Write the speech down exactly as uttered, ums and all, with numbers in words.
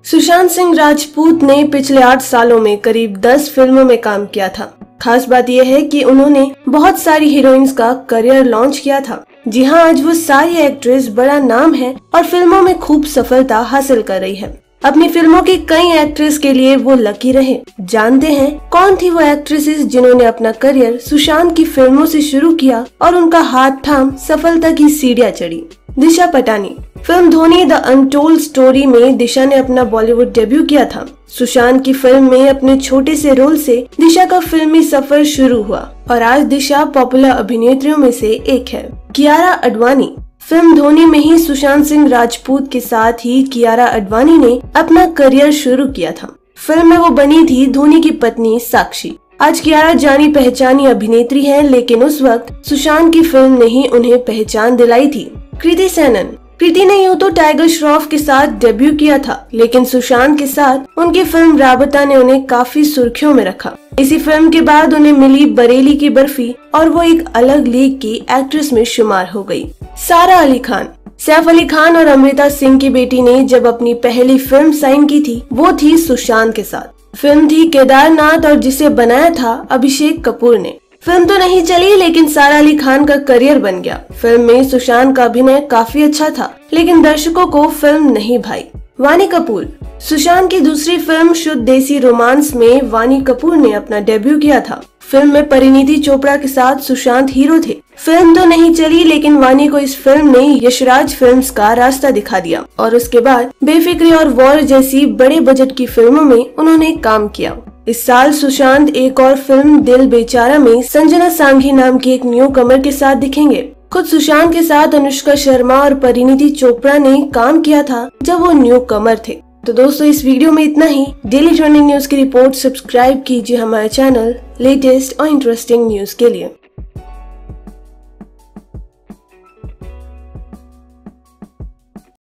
सुशांत सिंह राजपूत ने पिछले आठ सालों में करीब दस फिल्मों में काम किया था। खास बात यह है कि उन्होंने बहुत सारी हीरोइंस का करियर लॉन्च किया था। जी हाँ, आज वो सारी एक्ट्रेस बड़ा नाम है और फिल्मों में खूब सफलता हासिल कर रही है। अपनी फिल्मों की कई एक्ट्रेस के लिए वो लकी रहे। जानते हैं कौन थी वो एक्ट्रेसेस जिन्होंने अपना करियर सुशांत की फिल्मों से शुरू किया और उनका हाथ थाम सफलता की सीढ़ियां चढ़ी। Disha Patani. Film Dhoni the untold story में दिशा ने अपना बॉलीवुड डेब्यू किया था। सुशांत की फिल्म में अपने छोटे से रोल से दिशा का फिल्मी सफर शुरू हुआ और आज दिशा पॉपुलर अभिनेत्रियों में से एक है। कियारा आडवाणी। फिल्म धोनी में ही सुशांत सिंह राजपूत के साथ ही कियारा आडवाणी ने अपना करियर शुरू किया था। फिल्म में वो बनी थी धोनी की पत्नी साक्षी। आज कियारा जानी पहचानी अभिनेत्री है, लेकिन उस वक्त सुशांत की फिल्म ने ही उन्हें पहचान दिलाई थी। कृति सेनन। कृति ने यूं तो टाइगर श्रॉफ के साथ डेब्यू किया था, लेकिन सुशांत के साथ उनकी फिल्म राबता ने उन्हें काफी सुर्खियों में रखा। इसी फिल्म के बाद उन्हें मिली बरेली की बर्फी और वो एक अलग लीग की एक्ट्रेस में शुमार हो गई। सारा अली खान। सैफ अली खान और अमृता सिंह की बेटी ने जब अपनी पहली फिल्म साइन की थी, वो थी सुशांत के साथ। फिल्म थी केदारनाथ और जिसे बनाया था अभिषेक कपूर ने। फिल्म तो नहीं चली, लेकिन सारा अली खान का करियर बन गया। फिल्म में सुशांत का अभिनय काफी अच्छा था, लेकिन दर्शकों को फिल्म नहीं भाई। वानी कपूर। सुशांत की दूसरी फिल्म शुद्ध देसी रोमांस में वानी कपूर ने अपना डेब्यू किया था। फिल्म में परिणीति चोपड़ा के साथ सुशांत हीरो थे। फिल्म तो नहीं चली, लेकिन वानी को इस फिल्म ने यशराज फिल्म्स का रास्ता दिखा दिया और उसके बाद बेफिक्री और वॉर जैसी बड़े बजट की फिल्मों में उन्होंने काम किया। इस साल सुशांत एक और फिल्म दिल बेचारा में संजना सांघी नाम की एक न्यू कमर के साथ दिखेंगे। खुद सुशांत के साथ अनुष्का शर्मा और परिणीति चोपड़ा ने काम किया था जब वो न्यू कमर थे। तो दोस्तों, इस वीडियो में इतना ही। डेली ट्रेंडिंग न्यूज की रिपोर्ट सब्सक्राइब कीजिए हमारे चैनल लेटेस्ट और इंटरेस्टिंग न्यूज के लिए।